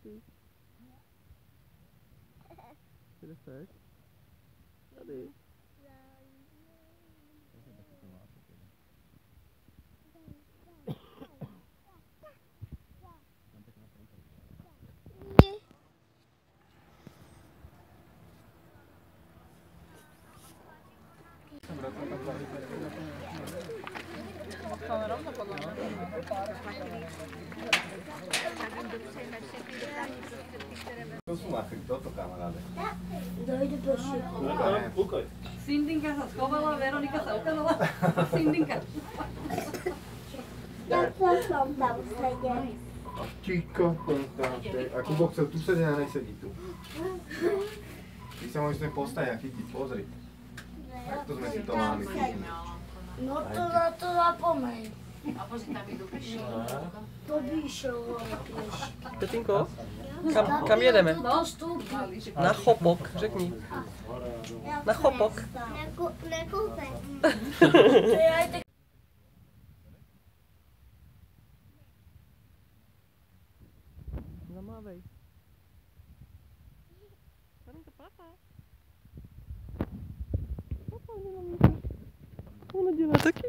ty. Kde seš? Tady. To sú asi toto, kamaráde. Dojde proši. Sindinka sa schovala, Veronika sa ukázala. Sindinka. Ja som tam sedel. A ticho, a Kubo chcel tu sedieť a nesedí tu. Ty sa môžeš sem postaviť a chytiť, pozri. Takto sme si to mali. No to na to zapomeň. A pozri, tam idú píši. To by išlo píš. Petinko, kam jedeme? No stúpi. Na Chopok, řekni. Na Chopok. Na kúpe. Zamávej. Karinka, papa. Papa, nie maminka. Ona dělá taky.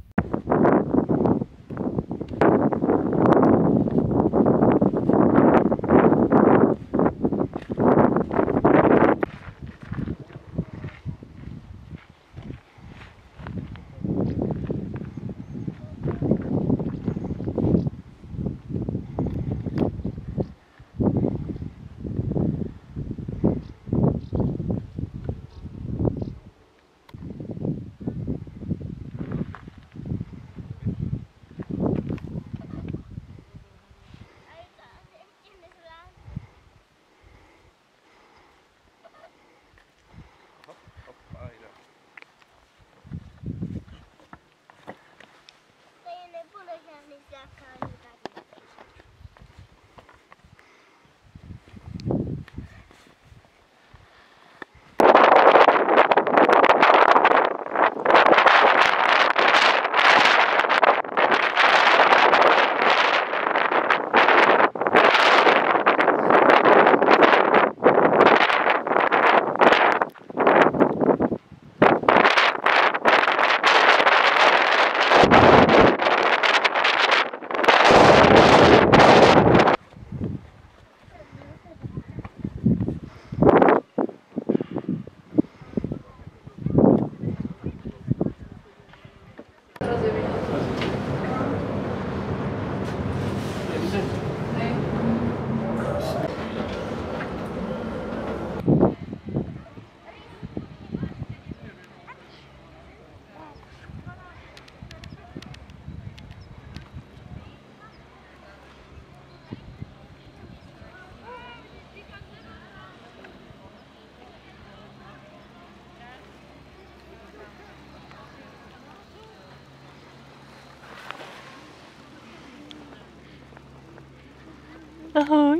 Ahoj.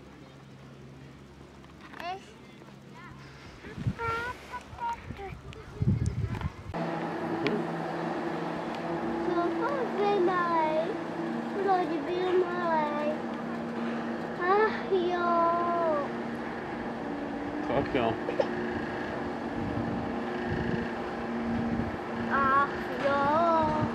Proč byl malej? Ach jo. Tak jo. Ach jo.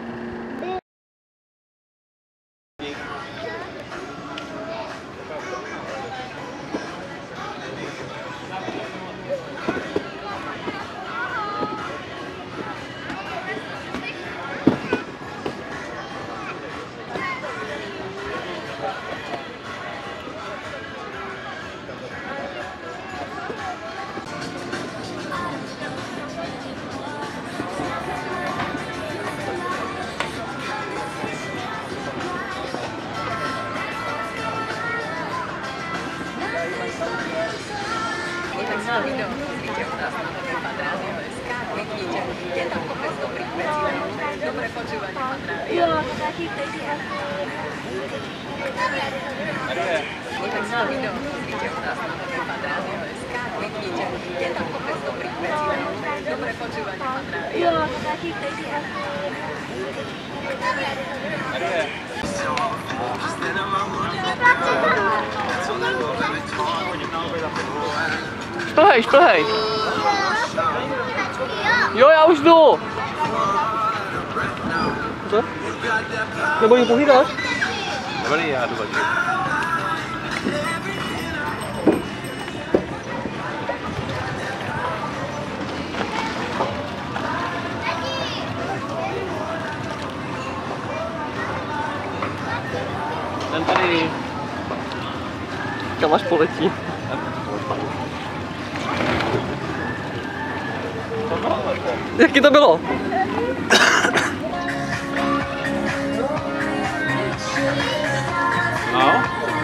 Jo, taky teď Jo, taky teď Co? Šplhej. Jo, já už jdu. Co? Nebo jim pohlídáš? Dobrý, já jdu taky. Ten tady. Kam až poletí? Jaký to bylo? No.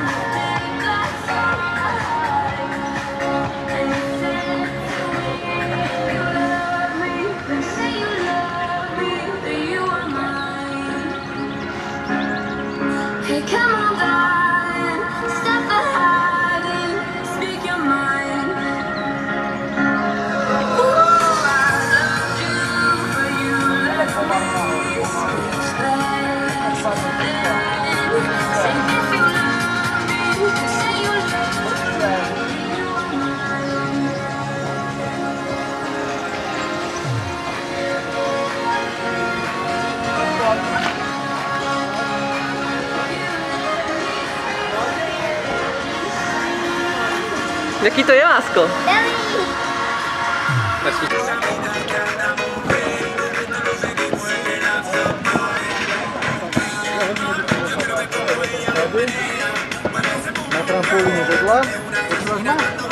Hey, come on, darling, stop the hiding, speak your mind. Ooh, I loved you, but you left me speechless. Say if you love me, say you love me. Jaký to je, lásko? Na trampolíně vedla, počíváš má?